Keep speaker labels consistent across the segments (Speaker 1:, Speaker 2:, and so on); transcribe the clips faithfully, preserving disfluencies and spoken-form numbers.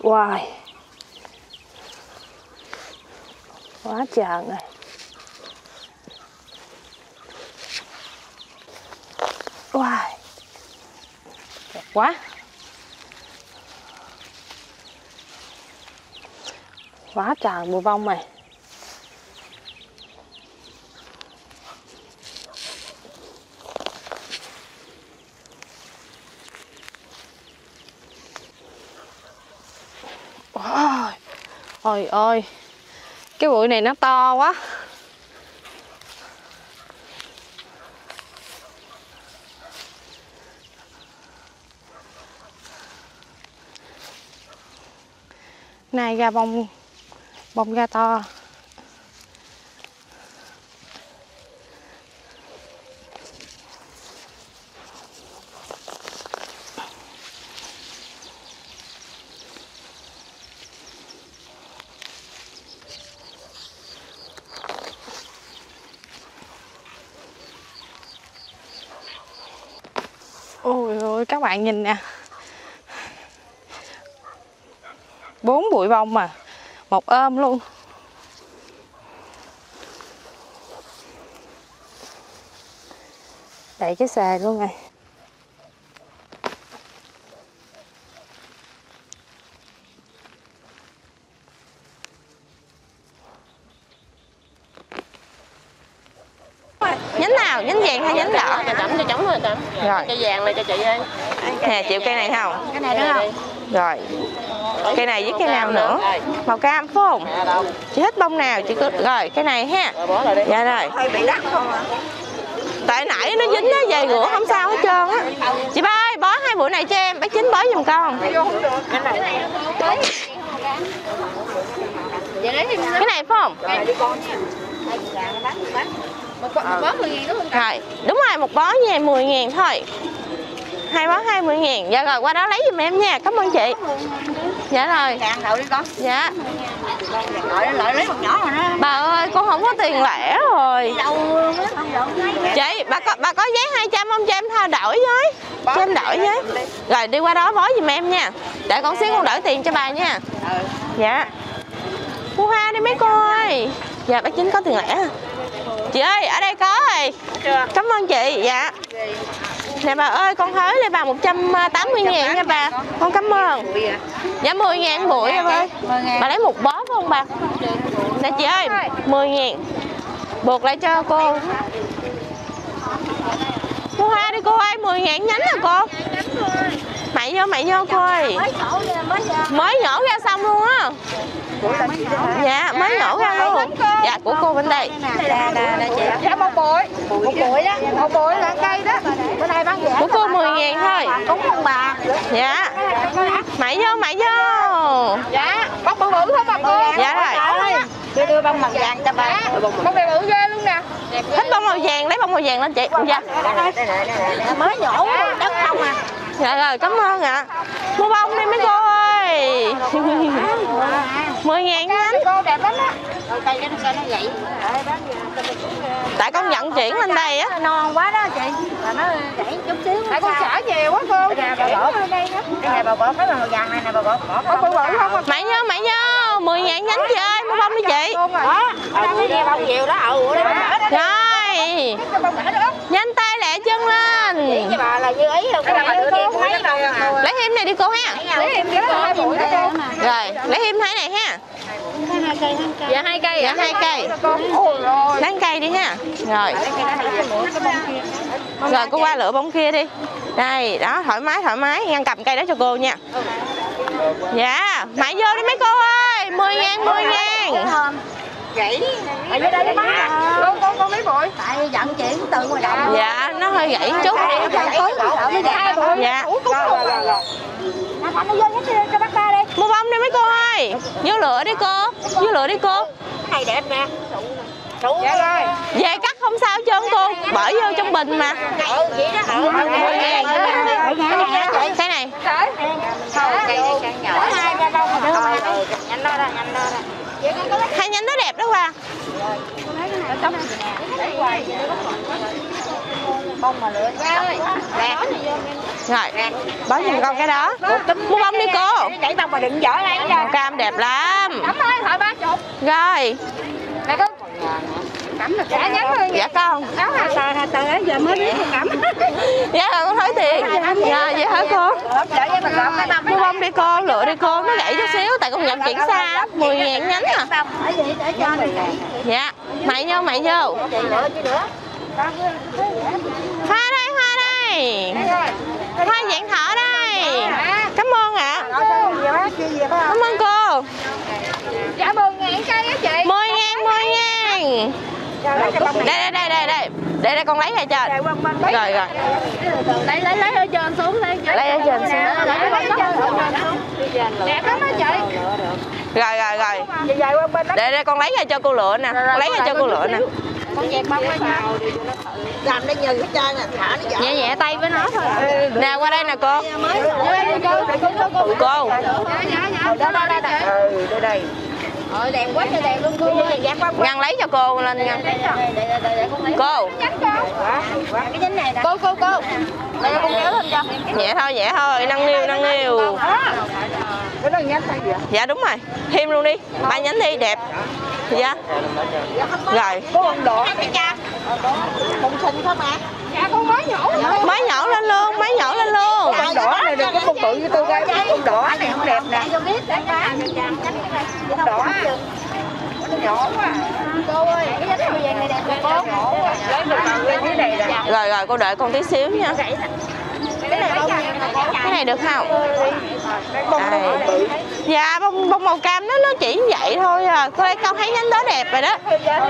Speaker 1: Wow, quá trời này. Wow, đẹp quá. Quá trời bụi bông này. Wow. Ôi ôi, cái bụi này nó to quá. Này ra bông bông ra to. Ôi ôi các bạn nhìn nè, bốn bụi bông mà một ôm luôn. Đầy cái xề luôn này. Nhánh nào? Nhánh vàng hay nhánh đỏ?
Speaker 2: Cho chấm cho chấm rồi chấm.
Speaker 1: Rồi.
Speaker 2: Cây vàng này cho chị ơi.
Speaker 1: Nè, chịu cây này không?
Speaker 2: Cái này nữa không?
Speaker 1: Rồi. Cây này với cây nào nữa? Màu cam phải không? Chị thích bông nào chị cứ rồi cái này ha. Dạ rồi.
Speaker 2: Hơi bị đắt không ạ?
Speaker 1: Tại nãy nó dính á, về rửa không sao hết trơn á. Chị ba ơi, bó hai bụi này cho em, bác Chính bó giùm con. Cái này phải không?
Speaker 2: Một bó mười ngàn đúng không?
Speaker 1: Rồi, đúng rồi, một bó nha, mười ngàn thôi. Hai bó hai mươi ngàn. Dạ rồi, qua đó lấy giùm em nha, cảm ơn chị. Dạ rồi.
Speaker 2: Ngàn đậu đi con.
Speaker 1: Dạ.
Speaker 2: Lợi lợi lấy một nhỏ rồi đó.
Speaker 1: Bà ơi, con không có tiền lẻ rồi.
Speaker 2: Đâu
Speaker 1: Chị, bà có bà có giấy hai trăm không, cho em tha đổi với. Cho em đổi với. Rồi đi qua đó bó giùm em nha. Để con xíu con đổi tiền cho bà nha. Dạ. Mua hoa đi mấy cô ơi. Dạ bác Chính có tiền lẻ. Chị ơi, ở đây có rồi. Cảm ơn chị. Dạ. Nè bà ơi, con hới lên bà một trăm tám mươi ngàn nha bà. Con cảm ơn. Dạ mười ngàn bụi em ơi. Bà lấy một bó phải không bà? Nè chị ơi, mười ngàn. Buộc lại cho cô. Mua hoa đi cô ơi, mười ngàn nhánh à cô. Mày vô, mày vô cô ơi. Mới nhổ ra xong luôn á. Dạ, mới nhổ ra luôn. Dạ, của cô bên đây.
Speaker 2: Dạ một bụi. Một bụi đó. Một bụi là cây đó. Bữa nay bán rẻ.
Speaker 1: Của cô mười ngàn thôi.
Speaker 2: Đúng không bà?
Speaker 1: Dạ. Mày vô, mày vô.
Speaker 2: Dạ. Bông bự bự không bà cô?
Speaker 1: Dạ rồi.
Speaker 2: Đưa đưa bông màu vàng cho bà. Bông này bự ghê luôn nè.
Speaker 1: Thích bông màu vàng, lấy bông màu vàng lên chị. Dạ.
Speaker 2: Mới nhổ đất không à.
Speaker 1: Dạ rồi, cảm ơn ạ. Mua bông đi mấy cô ơi. mười ngàn nhánh.
Speaker 2: Cô đẹp lắm á. Cây nó nó vậy.
Speaker 1: Tại con nhận chuyển lên đây á.
Speaker 2: Non quá đó chị. Mà nó chảy chút xíu. Tại con xả nhiều quá cô. Dạ bà bỏ lên đây đó. Cái này bà bỏ cái màu vàng này nè bà bỏ. Bỏ bự bự không?
Speaker 1: Mày vô, mày vô. mười ngàn nhánh chị ơi, mua bông đi chị.
Speaker 2: Đó. Ở bông nhiều đó. Ừ đó.
Speaker 1: Rồi. Nhanh tay lẹ chân lên.
Speaker 2: Với bà là như ấy đâu.
Speaker 1: Lấy thêm này đi cô ha.
Speaker 2: Lấy thêm cái hai bụi đó cô.
Speaker 1: Rồi, lấy thêm hai này ha.
Speaker 2: Hai cây, hai cây. Dạ hai cây.
Speaker 1: Dạ hai cây. Lấy cây đi ha. Rồi. Rồi cô qua lựa bông kia đi. Đây, đó, thoải mái thoải mái, ngăn cầm cây đó cho cô nha. Dạ, mày vô đi mấy cô ơi. mười ngàn, mười ngàn.
Speaker 2: Gãy. Ở dưới đây bán. Con con con mấy bụi. Tại vận chuyển từ ngoài đồng.
Speaker 1: Dạ, nó hơi gãy chút.
Speaker 2: Hai bụi.
Speaker 1: Dạ.
Speaker 2: Rồi rồi rồi. Nó vô nhánh cho bác ba đi.
Speaker 1: Mua bông đi mấy cô ơi. Vô lựa đi cô. Vô lựa đi cô.
Speaker 2: Này đẹp nè. Dạ rồi.
Speaker 1: Về cắt không sao trơn cô. Bỏ vô trong bình mà.
Speaker 2: Ừ vậy đó. Ừ mười ngàn.
Speaker 1: Cái này.
Speaker 2: Thôi cây này càng nhỏ. Hai ra đâu mà đưa mà. Nhanh đó ra, nhanh đó ra.
Speaker 1: Hai nhánh nó đẹp đó qua.
Speaker 2: bông mà lựa ơi.
Speaker 1: Rồi, bó giùm con cái đó. Mua bông đi cô.
Speaker 2: Nhảy bông mà đừng dở đây cho.
Speaker 1: Cam đẹp lắm.
Speaker 2: Cắm ơi, thôi ba chục.
Speaker 1: Rồi.
Speaker 2: Nè con. Cắm được dạ nhắn thôi.
Speaker 1: Dạ con.
Speaker 2: Đó hả? Từ từ giờ mới biết con cắm.
Speaker 1: Dạ rồi con thấy tiền. Dạ vậy hả cô? Mua bông đi cô, lựa đi cô, nó gãy chút xíu tại con nhận chuyển xa. mười ngàn nhánh à. Dạ, mày vô, mày vô. Hoa đây, hoa đây. Hoa dạng thọ đây. Cảm ơn ạ. Cảm ơn cô.
Speaker 2: Dạ mười ngàn cây á chị.
Speaker 1: mười ngàn, mười ngàn. Đây, đây, đây, đây, đây. Để đây con lấy ra cho. Rồi, rồi.
Speaker 2: Lấy, lấy, lấy ở trên xuống đi.
Speaker 1: Lấy ở trên xuống.
Speaker 2: Đẹp lắm á chị.
Speaker 1: Rồi, rồi, rồi. Để đây con lấy ra cho cô lựa nè. Con lấy ra cho cô lựa nè.
Speaker 2: Con dẹp bông ra nha. Làm nó nhừ hết trơn à, thả nó nhẹ nhẹ tay với nó thôi.
Speaker 1: Nè qua đây nè cô. Cô.
Speaker 2: Đó đó đó. Ừ, đây đây. Ờ đẹp quá trời đẹp luôn cô ơi.
Speaker 1: Ngăn lấy cho cô lên ngăn. Cô.
Speaker 2: Cái nhánh này nè. Cô cô cô. Đây con kéo lên cho.
Speaker 1: Nhẹ thôi, nhẹ thôi, nâng niu, nâng niu.
Speaker 2: Cái đó nhánh hay gì vậy?
Speaker 1: Dạ đúng rồi. Thêm luôn đi. Ba nhánh đi đẹp. Dạ. Rồi.
Speaker 2: Có bông đỏ hay cha? Bông xinh không ạ? Dạ con mới nhổ lên.
Speaker 1: Mới nhổ lên luôn, mới nhổ lên luôn.
Speaker 2: Bông đỏ này được cái bông bự với tôi coi. Bông đỏ này không đẹp nè. Bông đỏ. Nó nhỏ quá. Cô ơi, cái nhánh màu vàng này đẹp nè cô. Cái này nè.
Speaker 1: Rồi rồi cô đợi con tí xíu nha.
Speaker 2: Cái này bông
Speaker 1: Cái này được không? Đây. Dạ bông bông màu cam nó nó chỉ như vậy thôi à. Cô đây con thấy nhánh đó đẹp rồi đó.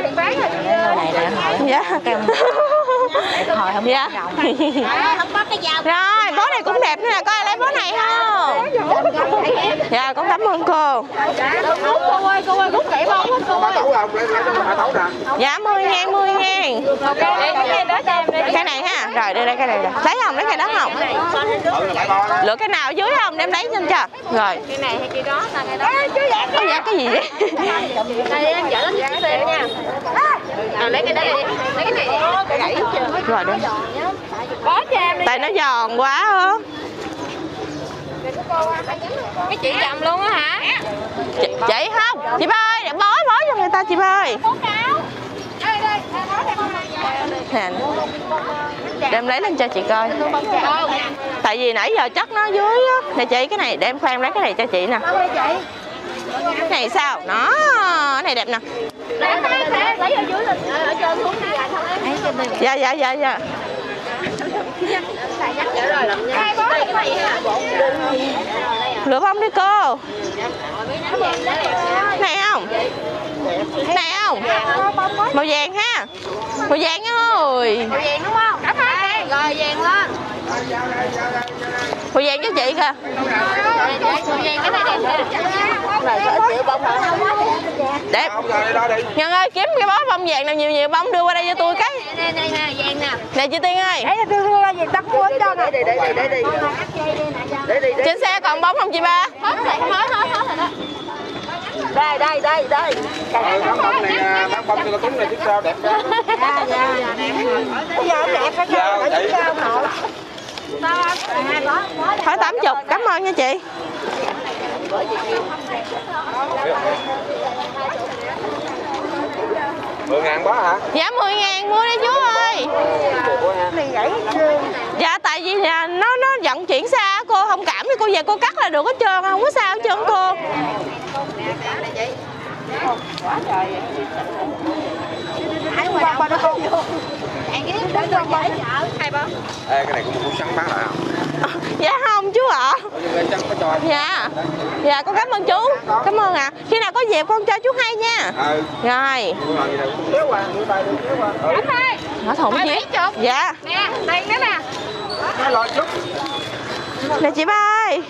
Speaker 1: Dạ.
Speaker 2: Hồi không
Speaker 1: dạ.
Speaker 2: không có cái dao.
Speaker 1: Rồi bó này cũng đẹp nữa nè, có ai lấy bó này không? Dạ con cảm ơn cô.
Speaker 2: Cô ơi, cô ơi, rút kỹ bông hết cô ơi.
Speaker 1: Dạ mười ngàn, mười ngàn. Cái này ha. Rồi đưa đây cái này nè. Lấy không? Lấy cái đó không? Lựa cái nào ở dưới không? Đem lấy trên cho. Rồi.
Speaker 2: Cái này hay cái đó là cái đó.
Speaker 1: Ôi dạ cái gì vậy?
Speaker 2: Đây em dở lên cái xe nha. À, lấy cái đó đi. Lấy cái này đi. Cái gãy chưa?
Speaker 1: Rồi đây.
Speaker 2: Bó cho em đi.
Speaker 1: Tại nó giòn quá á.
Speaker 2: Cái chị chậm luôn á hả?
Speaker 1: Chị, chị không? Chị ba ơi, để bó bó cho người ta chị ba ơi.
Speaker 2: Đây đây, bó đây không?
Speaker 1: Nè. Đem lấy lên cho chị coi. Tại vì nãy giờ chất nó dưới á. Nè chị cái này để em khoan lấy cái này cho chị nè. Cái này sao? Nó cái này đẹp nè.
Speaker 2: Lấy ở dưới lên, ở trên xuống đi.
Speaker 1: Dạ dạ dạ dạ.
Speaker 2: Hai bó cái này hả?
Speaker 1: Lựa bông đi cô. Này không? Này không? Màu vàng ha. Màu vàng ơi.
Speaker 2: Màu vàng đúng không? Cảm ơn. Rồi vàng lên.
Speaker 1: Màu vàng cho chị kìa.
Speaker 2: Màu vàng cái này đẹp.
Speaker 1: Đẹp. Nhân ơi kiếm cái bó bông vàng nào nhiều nhiều bông đưa qua đây cho tôi cái.
Speaker 2: Đây đây nè, vàng nè.
Speaker 1: Nè chị Tiên ơi.
Speaker 2: Đấy là tôi đưa gì tắt cuốn cho nè. Để để để để.
Speaker 1: Trên xe còn bông không chị ba?
Speaker 2: Hết rồi, hết hết hết rồi đó. Đây đây đây đây.
Speaker 3: Ờ, bán bông này, bán bông cho Tuấn này tiếp sao đẹp đó.
Speaker 2: Dạ dạ dạ đẹp. Bây giờ đẹp phải không? Ở sao nội.
Speaker 1: Hỏi tám chục, cảm ơn nha chị.
Speaker 3: mười ngàn bó hả?
Speaker 1: Dạ mười ngàn mua đi chú ơi. Dạ tại vì nó nó vận chuyển xa cô thông cảm thì cô về cô cắt là được hết trơn, không có sao hết trơn cô.
Speaker 3: Ê, cái này cũng một củ sắn bán lại không?
Speaker 1: Dạ không chú ạ. Dạ. Dạ con cảm ơn chú. Cảm ơn ạ. À. Khi nào có dịp con cho chú hay nha.
Speaker 3: Ừ.
Speaker 1: Rồi.
Speaker 3: Kéo qua, đưa tay đưa kéo qua.
Speaker 2: Anh ơi.
Speaker 1: Nó thủng gì? Dạ.
Speaker 2: Nè, tiền đó nè.
Speaker 3: Nó lo chút.
Speaker 1: Nè chị ba ơi.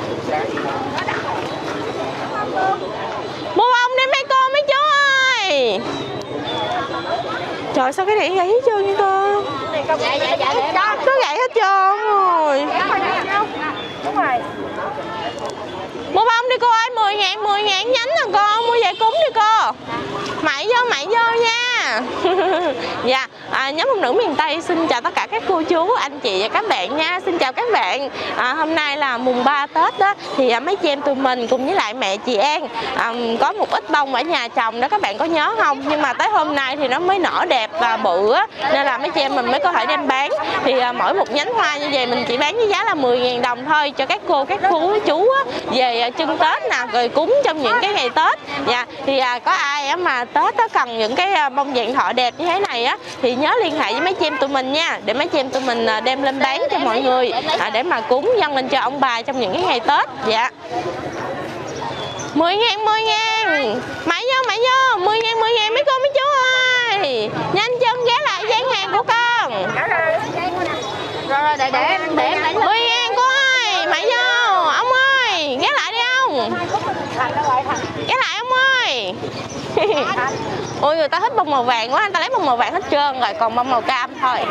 Speaker 1: Mua bông đi mấy cô mấy chú ơi. Trời sao cái này gãy hết trơn vậy cô?
Speaker 2: Dạ dạ dạ để đó.
Speaker 1: Nó gãy hết trơn rồi.
Speaker 2: Đúng rồi.
Speaker 1: Mua bông đi cô ơi, mười ngàn, mười ngàn nhánh nè cô, mua về cúng đi cô. Mày vô, mày vô nha. Dạ, à, nhóm phụ nữ miền Tây xin chào tất cả các cô chú, anh chị và các bạn nha. Xin chào các bạn. À, hôm nay là mùng ba Tết đó, thì à, mấy chị em tụi mình cùng với lại mẹ chị An à, có một ít bông ở nhà trồng đó, các bạn có nhớ không? Nhưng mà tới hôm nay thì nó mới nở đẹp và bự á, nên là mấy chị em mình mới có thể đem bán. Thì à, mỗi một nhánh hoa như vậy mình chỉ bán với giá là mười nghìn đồng thôi, cho các cô các chú chú á, về à, trưng Tết nè, rồi cúng trong những cái ngày Tết. Dạ, thì à, có ai á mà Tết á cần những cái à, bông vàng thọ đẹp như thế này á thì nhớ liên hệ với mấy chị em tụi mình nha, để mấy chị em tụi mình à, đem lên bán cho mọi người à, để mà cúng dâng lên cho ông bà trong những cái ngày Tết. Dạ, mười ngàn, mười ngàn, mày vô, mày vô, mười ngàn, mười ngàn mấy cô mấy chú ơi, nhanh chân ghé lại gian hàng của con.
Speaker 2: Rồi rồi, để để em để em lấy
Speaker 1: mười ngàn cô ơi, mày vô, ông ơi, ghé lại đi ông, ghé lại ông ơi. Ôi người ta thích bông màu vàng quá, người ta lấy bông màu vàng hết trơn rồi, còn bông màu cam thôi.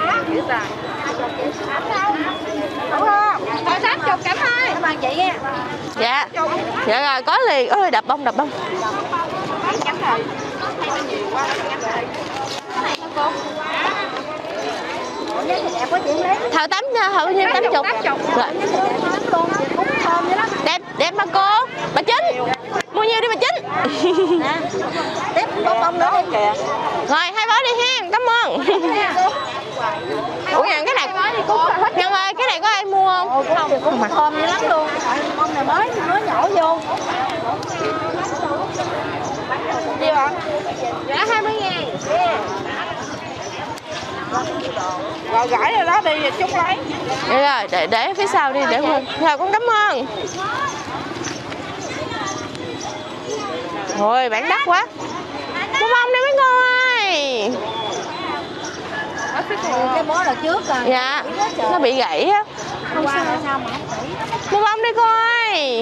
Speaker 2: đúng không? Rồi tám chục cảm ơn. Cảm ơn chị nha.
Speaker 1: Dạ. Dạ rồi, có liền. Ơi đập bông, đập bông. Thợ tám thợ bao nhiêu? Tám chục. Đẹp, đẹp mà cô. Bà Chính. Mua nhiêu đi bà Chính.
Speaker 2: Tiếp bông bông nữa đi kìa.
Speaker 1: Rồi hai bó đi ha, cảm ơn. Ủa Nhân cái này Nhân ơi, cái này có ai mua không?
Speaker 2: Không, cũng thơm dữ lắm luôn. Bông này mới mới nhỏ vô. Đi bạn. Giá hai mươi ngàn. Rồi gãi rồi đó, đi chút lấy.
Speaker 1: Được rồi, để để phía sau đi để quên. Rồi con cảm ơn. Thôi bán đắt quá. Mua bông đi mấy cô ơi.
Speaker 2: Cái bó là trước rồi.
Speaker 1: Dạ, nó bị gãy á.
Speaker 2: Không sao sao mà.
Speaker 1: Mua bông đi cô ơi.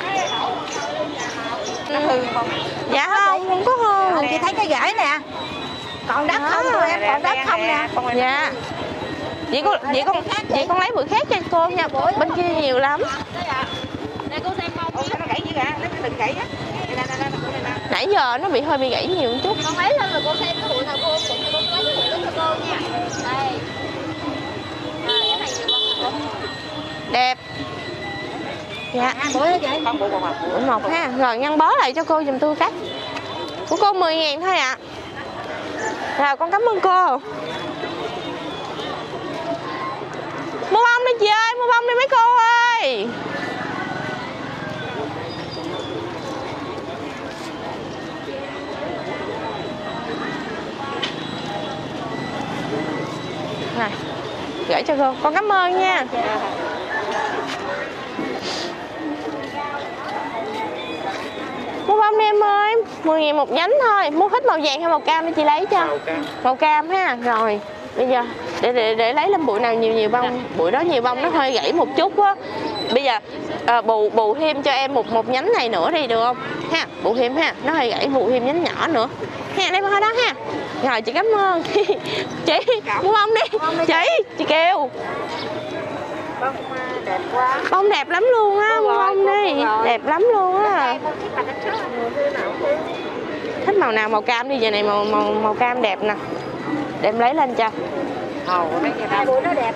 Speaker 1: Dạ không, không có hư.
Speaker 2: Chị thấy cái gãy nè. Còn đất không tụi em, còn đất không nè.
Speaker 1: Dạ. Vậy con, vậy con, vậy con lấy bụi khác cho cô nha. Bên kia nhiều lắm.
Speaker 2: Đây cô xem bông. Nó gãy gì kìa, nó đừng gãy á.
Speaker 1: Nãy giờ nó bị hơi bị gãy nhiều một chút.
Speaker 2: Con lấy lên rồi cô xem cái bụi nào cô cũng cho cô lấy cái bụi đó cho cô nha. Đây. À, cái này nhiều bông.
Speaker 1: Đẹp. Dạ.
Speaker 2: Bụi đó chị. Không bụi một.
Speaker 1: Bụi một ha. Rồi ngăn bó lại cho cô giùm tôi cắt. Của cô mười ngàn thôi ạ. À. Rồi con cảm ơn cô. Mua bông đi chị ơi, mua bông đi mấy cô ơi. Này, gửi cho cô, con cảm ơn nha. Mua bông đi em ơi, mười ngàn một nhánh thôi. Mua hết màu vàng hay màu cam để chị lấy cho. Màu cam, màu cam ha. Rồi, bây giờ để để, để lấy lên bụi nào nhiều nhiều bông. Bụi đó nhiều bông nó hơi gãy một chút á. Bây giờ à, bù bù thêm cho em một một nhánh này nữa đi được không? Ha, bù thêm ha, nó hơi gãy, bù thêm nhánh nhỏ nữa. Ha, lấy bông đó ha. Rồi chị cảm ơn. Chị mua bông đi. Chị, chị kêu.
Speaker 2: Bông đẹp quá.
Speaker 1: Bông đẹp lắm luôn á, mua bông đi. Đẹp lắm luôn á. Thích màu nào màu cam đi, giờ này màu màu màu cam đẹp nè. Để em lấy lên cho.
Speaker 2: Ồ, hai bụi nó đẹp.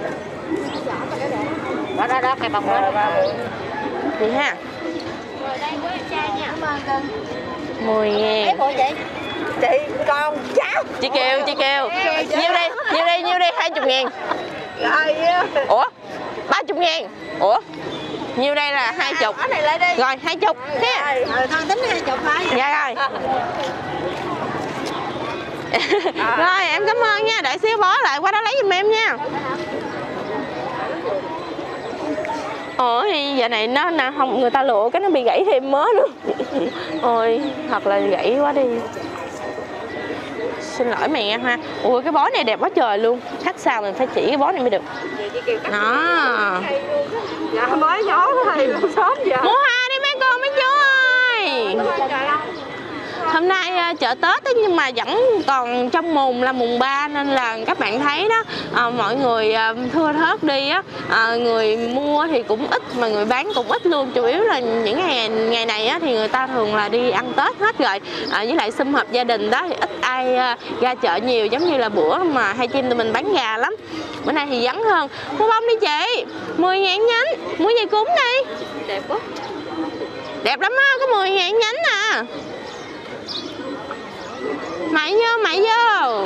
Speaker 2: Đó đó đó, cái bông đó ba bụi.
Speaker 1: Vậy ha.
Speaker 2: Rồi đây của em trai nha. Cảm ơn cưng.
Speaker 1: mười ngàn.
Speaker 2: Mấy bụi chị? Chị con cháu.
Speaker 1: Chị kêu, chị kêu. Nhiêu đi, nhiêu đi, nhiêu đi, hai mươi ngàn.
Speaker 2: Rồi.
Speaker 1: Ủa? ba mươi ngàn. Ủa? Nhiêu đây là hai chục. Rồi, hai chục. Ha.
Speaker 2: Rồi thôi tính hai chục thôi.
Speaker 1: Dạ rồi. Rồi em cảm ơn nha, đợi xíu bó lại qua đó lấy giùm em nha. Ủa thì giờ này nó nè, không người ta lựa cái nó bị gãy thêm mớ nữa. Ôi thật là gãy quá đi. Xin lỗi mẹ ha. Ui cái bó này đẹp quá trời luôn. Chắc sao mình phải chỉ cái bó này mới được. Đó.
Speaker 2: Dạ mới gió thôi, sớm giờ.
Speaker 1: Mua hoa đi mấy cô mấy chú ơi. Hôm nay chợ Tết ấy, nhưng mà vẫn còn trong mùng là mùng ba nên là các bạn thấy đó, à, mọi người à, thưa thớt đi á, à, người mua thì cũng ít mà người bán cũng ít luôn. Chủ yếu là những ngày ngày này á, thì người ta thường là đi ăn Tết hết rồi, à, với lại sum họp gia đình đó thì ít ai à, ra chợ nhiều giống như là bữa mà Hai Chim tụi mình bán gà lắm. Bữa nay thì vắng hơn. Mua bông đi chị, mười ngàn nhánh, mua dây cúng đi. Đẹp quá. Đẹp lắm á, có mười ngàn nhánh à. Mày vô, mày vô.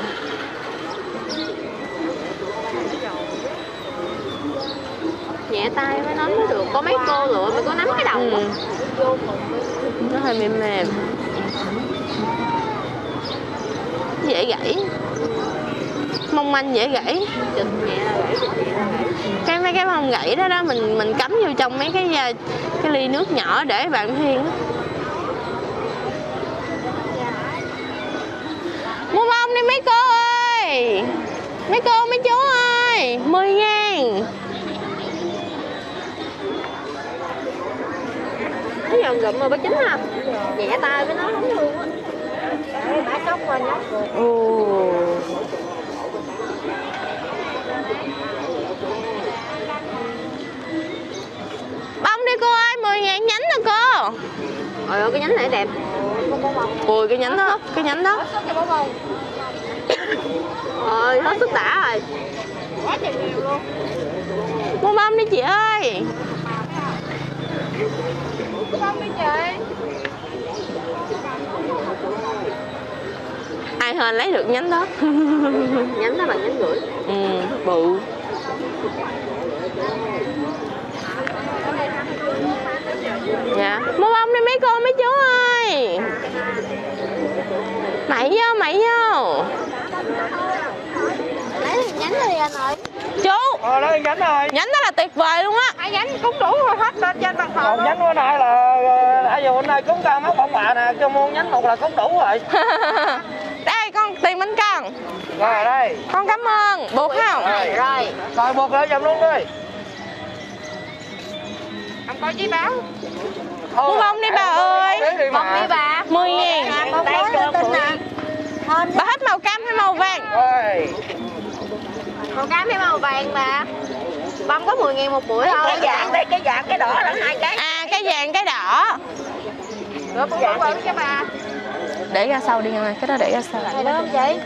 Speaker 1: Nhẹ tay mới nắm mới được, có mấy cô lựa mày có nắm cái đầu ừ. Nó hơi mềm mềm, dễ gãy, mong manh dễ gãy. Cái mấy cái mông gãy đó đó mình mình cắm vô trong mấy cái cái ly nước nhỏ để bạn Thiên. Mua bông đi mấy cô ơi, mấy cô mấy chú ơi, mười ngàn. Nó giòn gụm mà bác Chính ha, nhẹ tay với nó không luôn á. Bả sốc qua nhóc. Ồ. Bông đi cô ơi, mười ngàn nhánh nè cô. Trời ơi cái nhánh này đẹp. Ui cái nhánh đó, cái nhánh đó. Ơi hết sức đã rồi. Quá trời nhiều luôn. Mua bông đi chị ơi. Mua bông đi chị. Ai hên lấy được nhánh đó. Nhánh đó bằng nhánh rưỡi. Ừ, bự. Dạ, mua bông đi mấy cô mấy chú ơi. Mày vô, mày vô. Lấy nhánh đi anh ơi. Chú.
Speaker 3: Ờ, lấy nhánh rồi.
Speaker 1: Nhánh đó là tuyệt vời luôn á.
Speaker 2: Hai nhánh cũng đủ rồi hết lên trên bàn thờ.
Speaker 3: Một nhánh bữa nay là đã giờ hôm nay cúng cao máu ông bà nè, cho mua nhánh một là cũng đủ rồi.
Speaker 1: Đây con tiền bên con.
Speaker 3: Rồi đây.
Speaker 1: Con cảm ơn. Buộc không?
Speaker 2: Rồi rồi.
Speaker 3: Rồi buộc lại giùm luôn đi.
Speaker 2: Không có giấy báo.
Speaker 1: Mua bông đi bà ơi.
Speaker 2: Bông đi bà.
Speaker 1: Mười ngàn.
Speaker 2: Bông đây cho tin nè.
Speaker 1: Bà thích màu cam hay màu vàng?
Speaker 3: Rồi.
Speaker 2: Màu cam hay màu vàng bà? Bông có mười ngàn một buổi thôi. Cái vàng đây, cái vàng cái đỏ là hai cái.
Speaker 1: À cái vàng cái đỏ.
Speaker 2: Rồi bông bông bông cho bà.
Speaker 1: Để ra sau đi nha, cái đó để ra sau.
Speaker 2: Này được không chị?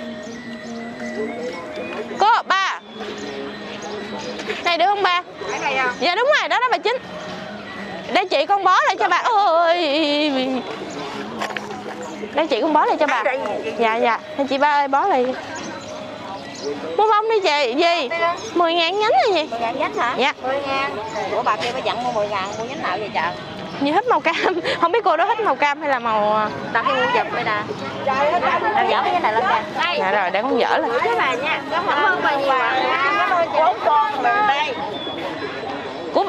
Speaker 1: Cô ba. Này được không ba?
Speaker 2: Cái này không?
Speaker 1: Dạ đúng rồi, đó đó bà Chính. Để chị con bó lại cho bà. Ôi. Để chị con bó lại cho bà. Dạ dạ. Thì chị ba ơi bó lại. Mua bông đi chị. Gì? mười ngàn nhánh là gì?
Speaker 2: mười ngàn nhánh hả?
Speaker 1: Dạ.
Speaker 2: mười ngàn. Ủa bà kia phải dặn mua mười ngàn, mua nhánh nào vậy trời?
Speaker 1: Như thích màu cam. Không biết cô đó thích màu cam hay là màu...
Speaker 2: Đặt cái mua chụp đây nè. Đang dở cái này lên kìa. Đây.
Speaker 1: Dạ rồi, để con dở lên.
Speaker 2: Cái bà nha. Cảm ơn bà nhiều ạ. Cảm ơn chị. Bốn con lần đây.
Speaker 1: Của...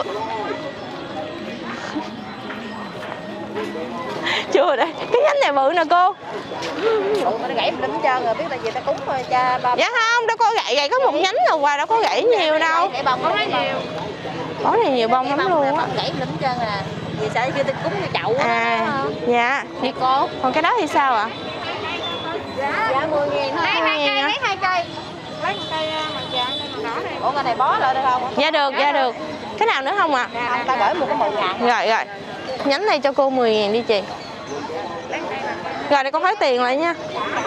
Speaker 1: Chưa đây. Cái nhánh này bự nè cô.
Speaker 2: Ủa mà nó gãy lắm trơn rồi, biết là gì ta cúng thôi cha ba.
Speaker 1: Dạ không, đâu có gãy, gãy có một nhánh rồi qua đâu có gãy nhiều đâu.
Speaker 2: Gãy bông có nhiều.
Speaker 1: Có này nhiều bông lắm luôn á.
Speaker 2: Gãy lắm trơn à. Vì sao chưa ta cúng cái chậu á.
Speaker 1: À, dạ.
Speaker 2: Nè cô.
Speaker 1: Còn cái đó thì sao ạ?
Speaker 2: Dạ mười ngàn thôi. Lấy hai cây, lấy hai cây. Lấy một cây mặt vàng, cây màu đỏ này. Ủa cái này bó lại được không?
Speaker 1: Dạ được, dạ được. Cái nào nữa không ạ?
Speaker 2: Không, ta gửi một cái mười ngàn.
Speaker 1: Rồi rồi. Nhánh này cho cô mười ngàn đi chị. Rồi để con thấy tiền lại nha.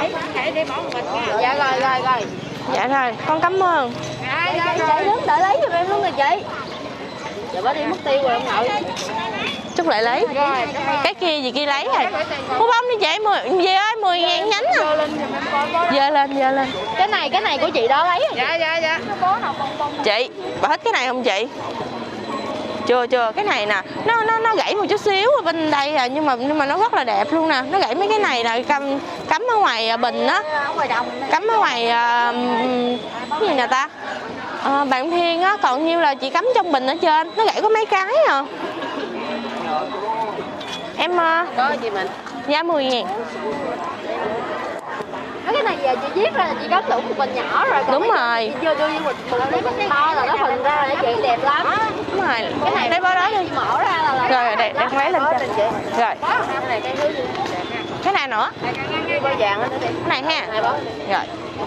Speaker 2: Dạ rồi rồi rồi.
Speaker 1: Dạ rồi, con cảm ơn.
Speaker 2: Chị đứng đợi lấy giùm em luôn rồi chị. Giờ bữa đi mất tiêu rồi ông nội.
Speaker 1: Chút lại lấy. Cái kia gì kia lấy rồi. Mua bông đi chị, mười về ơi, mười ngàn nhánh à. Dơ lên, dơ lên.
Speaker 2: Cái này, cái này của chị đó lấy rồi. Dạ dạ dạ.
Speaker 1: Chị, bà thích cái này không chị? Chưa chưa, cái này nè, nó nó nó gãy một chút xíu ở bên đây à, nhưng mà nhưng mà nó rất là đẹp luôn nè. Nó gãy mấy cái này là cắm cắm ở ngoài bình á. Cắm ở ngoài uh, cái gì nè ta? À, bạn Thiên á, còn nhiêu là chị cắm trong bình ở trên. Nó gãy có mấy cái à. Em uh,
Speaker 2: có gì mình?
Speaker 1: giá mười ngàn.
Speaker 2: Cái này giờ chị viết ra là chị cắm đủ một bình nhỏ rồi.
Speaker 1: Đúng rồi.
Speaker 2: Vô vô một bình to là nó phình ra để chị đẹp lắm.
Speaker 1: Đúng rồi.
Speaker 2: Cái này
Speaker 1: lấy bó đó đi.
Speaker 2: Mở ra là
Speaker 1: rồi để đang lấy lên cho. Rồi.
Speaker 2: Cái này cái thứ gì đẹp ha.
Speaker 1: Cái này nữa.
Speaker 2: Bó vàng đó đi.
Speaker 1: Cái này ha.
Speaker 2: Hai bó.
Speaker 1: Rồi.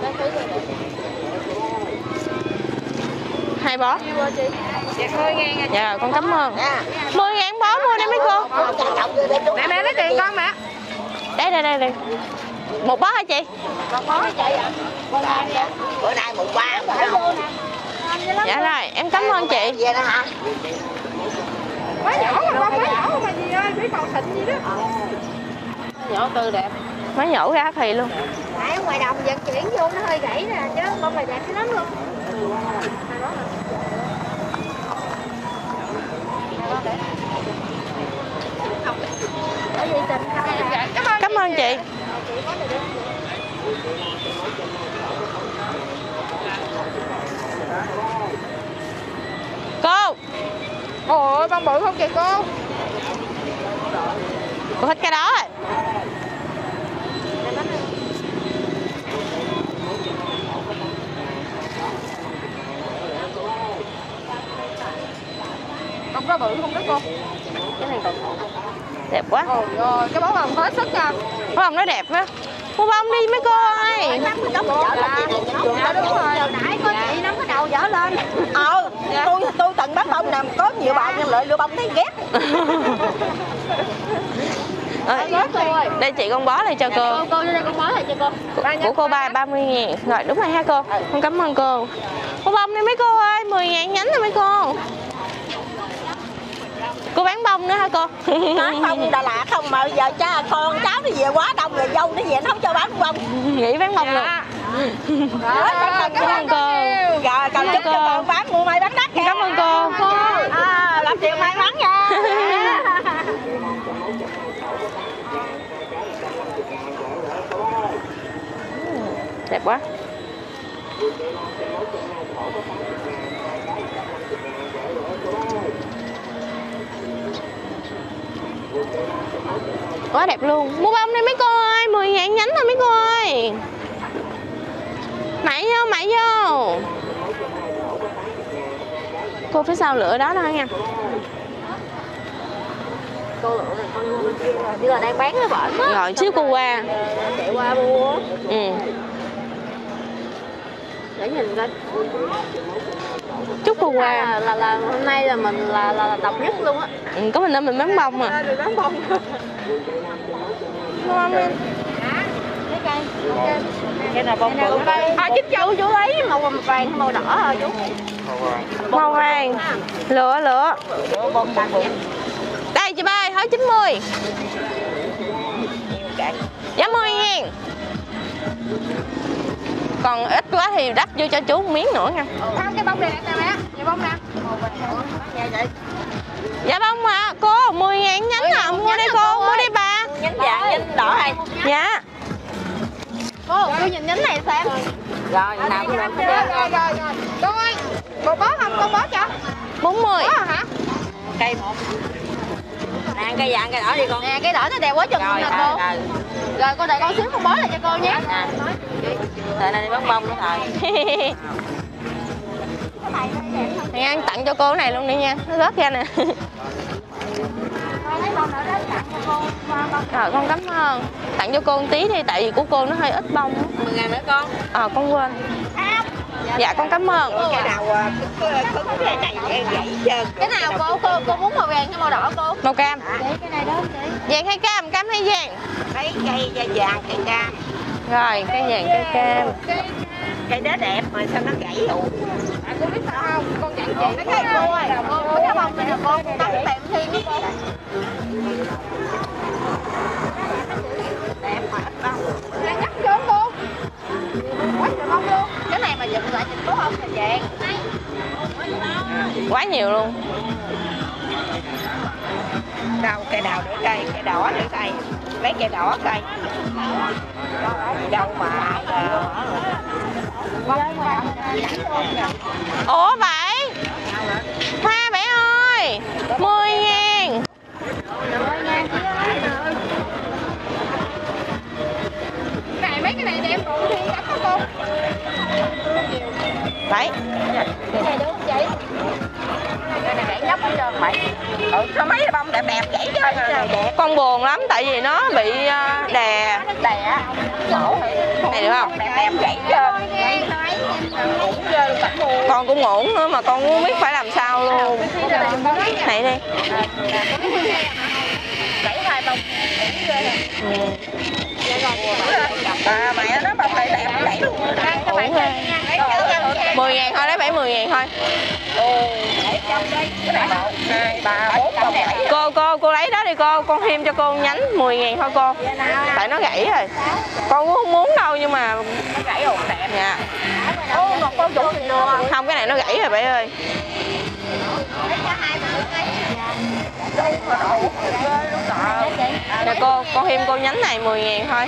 Speaker 1: Hai bó.
Speaker 2: mười ngàn à.
Speaker 1: Dạ rồi, con cảm ơn. mười ngàn bó mua đây mấy cô.
Speaker 2: Mẹ mẹ lấy tiền con mẹ.
Speaker 1: Đây đây đây đây. Một bó hả chị?
Speaker 2: Một bó hả chị ạ? Bữa nay một ba.
Speaker 1: Dạ rồi, em cảm ơn chị.
Speaker 2: Về đó hả? Má nhỏ mà con, má nhỏ mà gì ơi, biết màu thịnh gì đó. Nhỏ tư đẹp.
Speaker 1: Má nhổ ra thì luôn.
Speaker 2: Nãy ngoài đồng vận chuyển vô nó hơi gãy nè chứ không là đẹp cái lắm luôn.
Speaker 1: Cảm ơn chị. Cô.
Speaker 2: Ôi bông bự không kìa cô.
Speaker 1: Cô thích cái đó rồi.
Speaker 2: Bông đó bự không đó cô? Cái này còn
Speaker 1: Đẹp quá.
Speaker 2: ôi ơi, cái bó bông hết sức nha.
Speaker 1: Bó bông nó đẹp á. Mua bông đi mấy cô ơi.
Speaker 2: Đúng rồi. Nãy có chị nó cái đầu dở lên. Ờ, tôi tôi từng bắt bông nè, có nhiều bạn nhưng lợi lựa bông thấy ghét.
Speaker 1: Ơi, đây chị con bó này cho cô.
Speaker 2: Cô cô đây con bó này cho cô.
Speaker 1: Của cô ba ba mươi ngàn. Rồi đúng rồi ha cô. Con cảm ơn cô. Mua bông đi mấy cô ơi, mười ngàn nhánh rồi mấy cô. Cô bán bông nữa hả cô?
Speaker 2: Bán bông Đà Lạt không mà giờ cha con cháu nó về quá đông rồi dâu nó về nó không cho bán bông.
Speaker 1: Nghĩ bán bông được.
Speaker 2: Đó,
Speaker 1: Cảm ơn cô.
Speaker 2: Rồi cầm chúc cho con bán mua may bán đắt kìa.
Speaker 1: Cảm ơn cô.
Speaker 2: À, làm điều may mắn nha.
Speaker 1: Đẹp quá. Quá đẹp luôn. Mua bông đi mấy cô ơi, mười ngàn nhánh thôi mấy cô ơi. Mày vô, mày vô. Cô phía sau lựa đó thôi nha.
Speaker 2: Cô lựa này con như là đang bán ở bển á.
Speaker 1: Rồi xíu cô qua.
Speaker 2: Chạy qua mua.
Speaker 1: Ừ.
Speaker 2: Để nhìn coi.
Speaker 1: Chúc cô qua.
Speaker 2: Là, là là hôm nay là mình là là, là độc nhất luôn á.
Speaker 1: Ừ, có mình nên mình bán bông à.
Speaker 2: Mình bán bông.
Speaker 1: Mua bông đi.
Speaker 2: Cái cây. Okay. Cái nào bông bự. À chính chú chú lấy màu vàng màu đỏ hả chú?
Speaker 1: Màu vàng. Lựa lựa.
Speaker 2: Bông bông bự.
Speaker 1: Đây chị ba ơi, hỏi chín mươi. Giá mười ngàn. Còn ít quá thì đắp vô cho chú một miếng nữa nha.
Speaker 2: Không, cái bông này nè mẹ. Dạ bông nè. Dạ vậy.
Speaker 1: Dạ bông mà cô, mười ngàn nhánh à, mua đi cô, mua đi bà.
Speaker 2: Nhánh vàng, nhánh đỏ hay.
Speaker 1: Dạ.
Speaker 2: Cô, cô nhìn nhánh này xem. Rồi, nào cũng được. Rồi, rồi, rồi, rồi. Cô ơi, một bó không, con bó cho.
Speaker 1: bốn mươi.
Speaker 2: Bó hả? Cây một. Nè, cây vàng, cây đỏ đi con. Nè, cây đỏ nó đẹp quá chừng luôn nè cô. Rồi, rồi cô đợi con xíu con bó lại cho cô nhé. Nè. Thời này đi bán bông nữa thôi.
Speaker 1: Thì ăn tặng cho cô cái này luôn đi nha, nó rớt ra nè. Rồi con cảm ơn. Tặng cho cô một tí đi, tại vì của cô nó hơi ít bông.
Speaker 2: mười ngàn nữa con.
Speaker 1: Ờ con quên. Dạ con cảm ơn.
Speaker 2: Cái nào cứng cái này vậy trơn. Cái nào cô cô cô muốn màu vàng hay màu đỏ cô?
Speaker 1: Màu cam.
Speaker 2: Cái này đó chị.
Speaker 1: Vàng hay cam, cam hay vàng?
Speaker 2: Mấy cây da vàng cây cam.
Speaker 1: Rồi cây vàng cây cam.
Speaker 2: Cây đó đẹp mà sao nó gãy rồi. À, cô biết sao không? Con dặn chị mấy cái cô ơi. Cô cái bông này là cô tắm tệm thiên của cô. Đẹp mà ít bông. Đang nhắc chưa cô? Quá trời bông luôn. Cái này mà dựng lại chỉnh có không thì vàng.
Speaker 1: Quá nhiều luôn.
Speaker 2: Đâu cây đào để cây, cây đỏ để cây. Lấy cây đỏ cây. Đâu mà
Speaker 1: Ủa vậy? Hoa bảy ơi, mười ngàn.
Speaker 2: Cái này mấy cái này đẹp rồi thì cắt hả cô?
Speaker 1: Bảy.
Speaker 2: Cái này được không chị? Cái này bảy nhóc hết trơn bảy. Ừ, sao mấy bông đẹp đẹp gãy chứ.
Speaker 1: Con buồn lắm tại vì nó bị uh, đè.
Speaker 2: Đè.
Speaker 1: Này được không?
Speaker 2: Đẹp đẹp gãy trơn.
Speaker 1: Con cũng ngủn nữa mà con cũng biết phải làm sao luôn. Này đi.
Speaker 2: Gãy hai bông.
Speaker 1: Ừ.
Speaker 2: À, mẹ nó bông này đẹp gãy luôn.
Speaker 1: mười ngàn thôi, lấy bảy mươi ngàn thôi. Cô cô cô lấy đó đi cô, con thêm cho cô nhánh mười ngàn thôi cô. Tại nó gãy rồi. Con cũng không muốn đâu nhưng mà
Speaker 2: Nó gãy ổn đẹp.
Speaker 1: dạ.
Speaker 2: Không,
Speaker 1: Không, cái này nó gãy rồi bảy ơi. Nè cô, con thêm cô nhánh này mười ngàn thôi.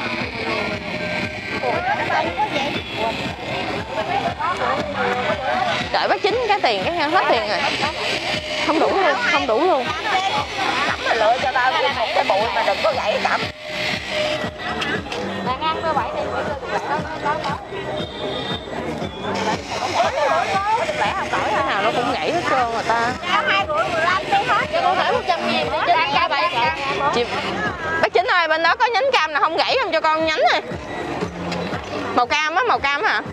Speaker 1: Đợi bác Chính cái tiền cái hết tiền rồi. Không đủ luôn, không đủ luôn.
Speaker 2: Cắm là lựa cho tao một cái bụi mà đừng có gãy cắm. Là ngang cơ bảy đi,
Speaker 1: Cái nào nó cũng gãy hết trơn rồi ta.
Speaker 2: cô thể một trăm ngàn đi trên cả bảy cả.
Speaker 1: Chị... Bác Chính ơi, bên đó có nhánh cam nào không gãy không cho con nhánh này. Màu cam á, màu cam hả?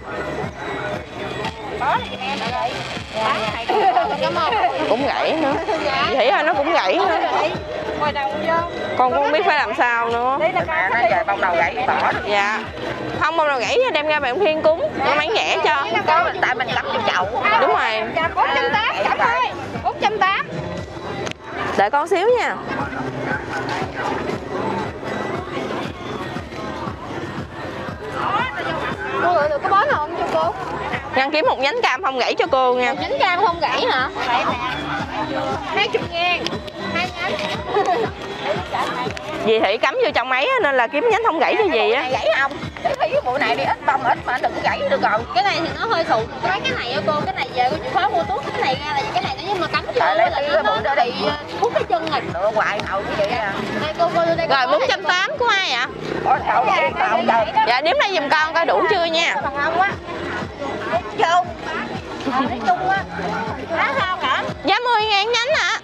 Speaker 1: Cũng gãy nữa. Chị Thủy ơi, nó cũng gãy nữa. Con cũng không biết phải làm sao nữa.
Speaker 2: Nó về bông đầu gãy bỏ.
Speaker 1: Dạ. Không, bông đầu gãy đem ra bạn Khiên cúng, nó bán rẻ cho.
Speaker 2: Có tại mình cắm trong chậu.
Speaker 1: Đúng rồi.
Speaker 2: bốn trăm tám mươi, cắm thôi. bốn trăm tám mươi.
Speaker 1: Đợi con xíu nha.
Speaker 2: Cô gọi được có bó nào không cho cô?
Speaker 1: Ngăn kiếm một nhánh cam không gãy cho cô nha.
Speaker 2: Nhánh cam không gãy hả? Hai chục ngàn. Hai nhánh.
Speaker 1: Dì Thị cắm vô trong máy nên là kiếm nhánh không gãy cho gì á.
Speaker 2: Gãy không? Cái thấy cái bộ này đi ít bông ít mà đừng có gãy được rồi. Cái này thì nó hơi sụn. Cái cái này á cô, cái này về cô chịu khó mua tuốt cái này ra là cái này nó nhưng mà cắm vô là nó nó nó bị hút cái chân rồi. Nó hoài hậu như vậy à. Đây cô cô đây.
Speaker 1: Rồi bốn trăm tám mươi của ai ạ?
Speaker 2: Có sao vậy? Không đâu.
Speaker 1: Dạ đếm đây giùm con coi đủ chưa nha.
Speaker 2: Bằng ông á. Chung. Nói chung á. Giá sao cả?
Speaker 1: Giá mười ngàn nhánh ạ.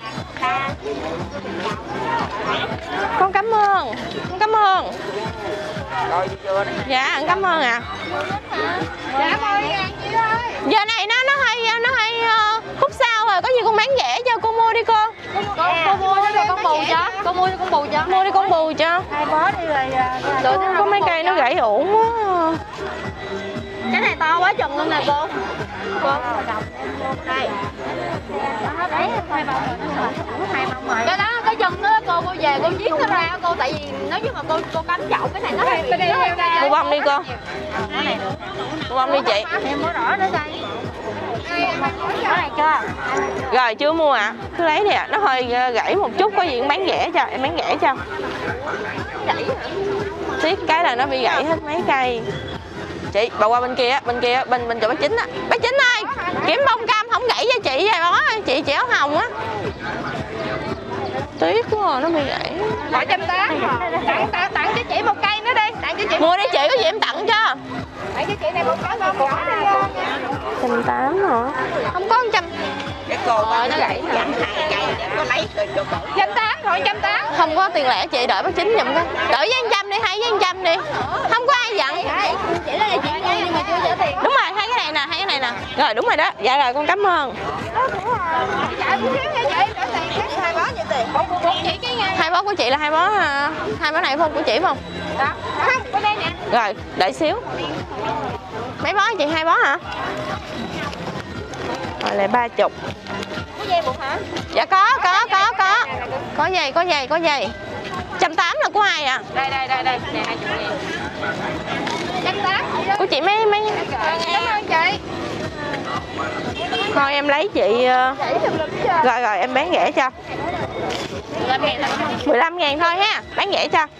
Speaker 1: Con cảm ơn. Con cảm ơn.
Speaker 2: Rồi chưa nè.
Speaker 1: Dạ con cảm ơn ạ.
Speaker 2: Dạ mười ngàn chị ơi.
Speaker 1: Giờ này nó nó hơi nó hơi uh, khúc sao rồi, có gì con bán rẻ cho cô mua đi cô.
Speaker 2: Cô, cô mua cho con bù cho. Cô mua cho con bù cho.
Speaker 1: Mua đi con bù cho.
Speaker 2: Hai bó đi rồi.
Speaker 1: Được, có mấy cây nó gãy ổn quá.
Speaker 2: Cái này to quá chừng luôn nè cô. Cô. Đây. Đấy, hai bông rồi. Hai bông rồi. Cái đó cái chân đó cô cô về cô viết nó ra cô tại vì nếu như mà cô cô cắm chậu cái này nó hơi bị
Speaker 1: Cô bông đi cô. Cô bông đi chị.
Speaker 2: Em mua rõ nữa đây. Cái này chưa?
Speaker 1: Rồi chưa mua ạ. À? Cứ lấy đi ạ. À. Nó hơi gãy một chút, có gì cũng bán rẻ cho, em bán rẻ cho.
Speaker 2: Gãy hả?
Speaker 1: Tiếc cái là nó bị gãy hết mấy cây. Chị, bà qua bên kia, bên kia, bên bên chỗ bác Chính á. Bác Chính ơi, kiếm bông cam không gãy cho chị vài bó, chị chị áo hồng á. Tiếc quá à, nó bị gãy.
Speaker 2: một trăm tám mươi. Tặng, tặng, tặng cho chị một cây nữa đi. Tặng cho chị.
Speaker 1: Mua đi chị, có gì em tặng cho.
Speaker 2: Tặng cho chị này một cái bông nhỏ đi.
Speaker 1: một trăm tám mươi hả? Không có một trăm.
Speaker 2: Cái cô nó gãy dặn hai cây có lấy rồi cho cổ. một trăm tám mươi, rồi một trăm tám mươi.
Speaker 1: Không có tiền lẻ chị, đợi bác Chính giùm cái. Đợi với một trăm đi, hai với một trăm đi. Không có ai dặn.
Speaker 2: Chỉ là chị mua nhưng mà chưa trả tiền.
Speaker 1: Đúng rồi, hai cái này nè, hai cái này nè. Rồi đúng rồi đó. Dạ rồi con cảm ơn.
Speaker 2: Dạ chút xíu nha chị, trả tiền hai bó nhiêu tiền? Một chị cái ngay.
Speaker 1: Hai bó của chị là hai bó hai bó này không của chị phải không?
Speaker 2: Đó. Không, bên đây nè.
Speaker 1: Rồi, đợi xíu. Mấy bó chị, hai bó hả? Rồi lại ba chục.
Speaker 2: Có dây buộc hả?
Speaker 1: Dạ có, có, có, có. Có dây, có dây, có dây. một trăm tám mươi là của ai ạ? À?
Speaker 2: Đây, đây, đây, đây. Nè, hai mươi ngàn. một trăm tám mươi.
Speaker 1: Của chị mấy mấy.
Speaker 2: Cảm ơn chị.
Speaker 1: Thôi em lấy chị. Rồi rồi em bán rẻ cho. mười lăm ngàn thôi ha, bán rẻ cho.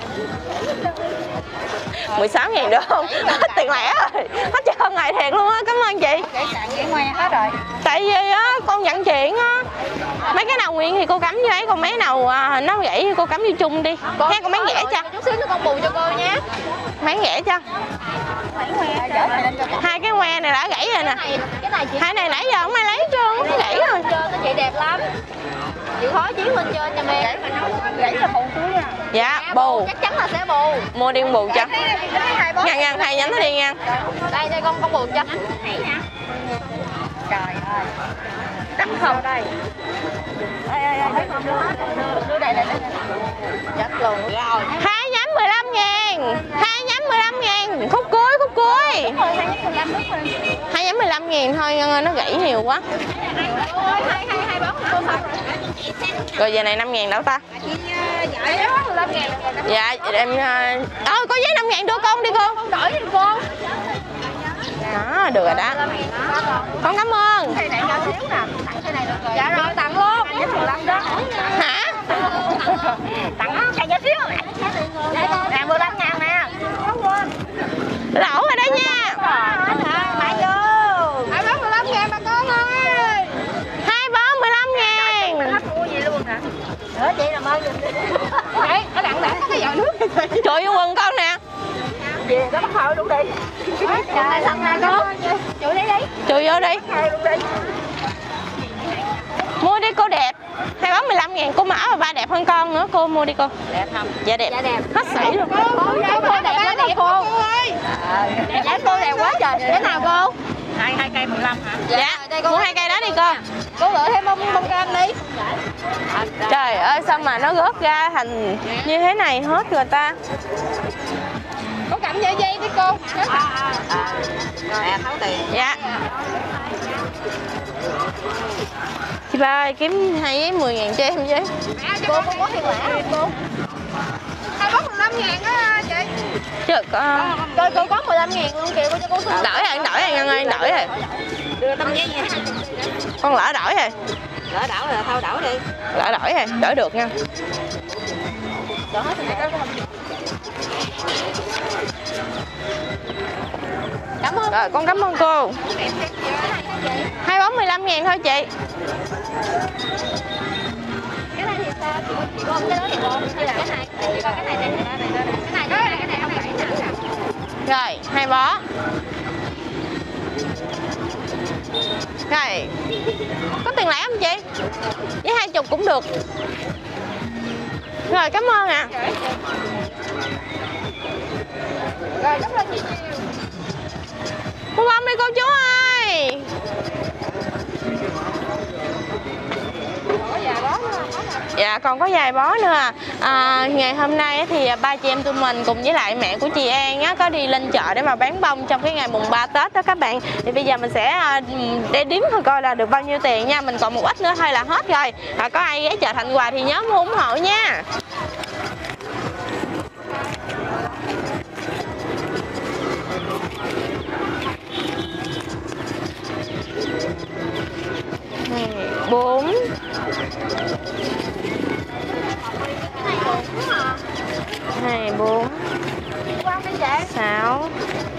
Speaker 1: mười sáu ngàn được không? Hết tiền lẻ rồi. Hết trơn ngày thiệt luôn á, cảm ơn chị.
Speaker 2: Hết rồi.
Speaker 1: Tại vì á con nhận chuyện á. Mấy cái nào nguyện thì cô cắm vô ấy, còn mấy nào à, nó gãy thì cô cắm vô chung đi. Con, con bán rẻ cho.
Speaker 2: Chút xíu nữa con bù cho cô nhé.
Speaker 1: Bán rẻ cho. Hai cái que này đã gãy rồi nè.
Speaker 2: Cái này chị.
Speaker 1: Hai này nãy giờ không ai lấy chưa, nó gãy rồi.
Speaker 2: Cho chị đẹp lắm. chịu khó chiến lên trên cho em.
Speaker 3: Gãy là bù túi nha.
Speaker 1: Dạ, bù.
Speaker 2: Chắc chắn là sẽ bù.
Speaker 1: Mua điên bù cho. Ngăn ngăn hai nhánh nó đi ngăn.
Speaker 2: Đây đây con con bù cho.
Speaker 3: Trời ơi.
Speaker 2: Đắt không đây.
Speaker 3: Ê ê ê, đưa đây đây đây.
Speaker 2: Chết luôn. Rồi.
Speaker 1: Hai nhánh mười lăm ngàn. Hai nhánh mười lăm ngàn. Khúc cuối, khúc cuối. Hai nhánh mười lăm ngàn thôi Ngân ơi, nó gãy nhiều quá.
Speaker 2: Hai hai hai bó cô thôi.
Speaker 1: Rồi giờ này năm ngàn đâu ta? Dạ em ơi có giấy năm ngàn đưa con đi cô.
Speaker 2: Con đổi đi cô.
Speaker 1: Đó được rồi đó. Con cảm ơn.
Speaker 2: Cây này nhỏ xíu nè, tặng cây này được rồi. Dạ rồi tặng luôn. mười lăm đó.
Speaker 1: Hả?
Speaker 2: Tặng cây nhỏ xíu nè. Nè mười lăm ngàn nè. Không quên.
Speaker 1: Lỗ rồi đó nha.
Speaker 2: 買vô. Hai bó mười lăm ngàn bà con ơi.
Speaker 1: Hai bó mười lăm ngàn.
Speaker 2: Hết mua gì luôn nè. Nữa chị làm ơn giùm đi. Đấy, nó đặng đặng có cái giò nước.
Speaker 1: Trời vô quần con nè.
Speaker 2: Về đó bắt hơi luôn đi. Trời thật nè con. Chụi lấy đi.
Speaker 1: Chụi vô đi.
Speaker 2: Hơi luôn đi.
Speaker 1: Mua đi cô đẹp. Hai bó mười lăm ngàn cô Mã và ba đẹp hơn con nữa. Cô mua đi cô.
Speaker 2: Đẹp không?
Speaker 1: Dạ đẹp.
Speaker 2: Dạ đẹp.
Speaker 1: Hết sỉ luôn.
Speaker 2: Cô, cô, cô đẹp quá đẹp cô. Dạ cô đẹp quá trời. Cái nào cô?
Speaker 3: Hai hai cây mười lăm hả?
Speaker 1: Dạ, mua hai cây đó đi cô.
Speaker 2: Cô gửi thêm bông bông cam đi.
Speaker 1: Trời ơi sao mà nó rớt ra thành như thế này hết rồi ta.
Speaker 2: Cô cầm dây dây đi cô.
Speaker 3: Nè tháo tiền.
Speaker 1: Dạ. Chị ba ơi kiếm hai giấy mười ngàn cho em với.
Speaker 2: Cô cô có tiền lẻ không cô? Hai bó mười lăm ngàn á chị.
Speaker 1: Chứ có
Speaker 2: Cô cô có mười lăm ngàn luôn kìa cô cho cô số.
Speaker 1: đổi rồi, đổi rồi Ngân ơi, đổi rồi.
Speaker 2: Đưa tấm giấy nha.
Speaker 1: Con lỡ đổi rồi.
Speaker 2: Lỡ đảo rồi thôi đảo đi.
Speaker 1: Lỡ đổi rồi, đổi được nha.
Speaker 2: Đổ hết rồi. Cảm ơn.
Speaker 1: Rồi con cảm ơn cô. Hai bó mười lăm ngàn thôi chị.
Speaker 2: Cái này thì sao? Chị có cái đó thì cô hay là cái này? Chị coi cái này đây, cái này đây. Cái này cái này không phải nè.
Speaker 1: Rồi, hai bó. Rồi. Có tiền lẻ không chị? Với hai chục cũng được. Rồi cảm ơn ạ. À.
Speaker 2: Rồi cảm ơn chị nhiều.
Speaker 1: Mua bông đi cô chú ơi. Dạ còn có vài bó nữa à. À, ngày hôm nay thì ba chị em tụi mình cùng với lại mẹ của chị An á, có đi lên chợ để mà bán bông trong cái ngày mùng ba Tết đó các bạn. Thì bây giờ mình sẽ để đếm thôi coi là được bao nhiêu tiền nha. Mình còn một ít nữa thôi là hết rồi. À, có ai ghé chợ Thành Hòa thì nhớ mua ủng hộ nha. Bốn hai bốn sáu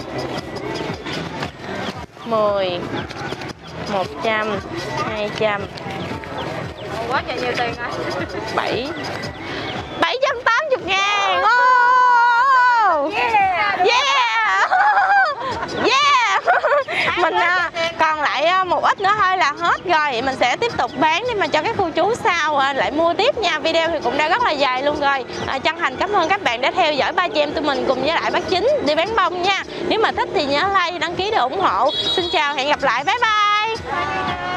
Speaker 1: mười một trăm hai trăm
Speaker 2: Quá trời nhiều tiền rồi.
Speaker 1: bảy bảy trăm tám mươi ngàn. Oh!
Speaker 2: Yeah.
Speaker 1: Yeah. Yeah. Mình à, còn lại à, một ít nữa thôi là hết rồi. Vậy mình sẽ tiếp tục bán để mà cho các cô chú sau à, lại mua tiếp nha. Video thì cũng đã rất là dài luôn rồi. À, chân thành cảm ơn các bạn đã theo dõi ba chị em tụi mình cùng với lại bác Chính đi bán bông nha. Nếu mà thích thì nhớ like, đăng ký để ủng hộ. Xin chào, hẹn gặp lại. Bye bye.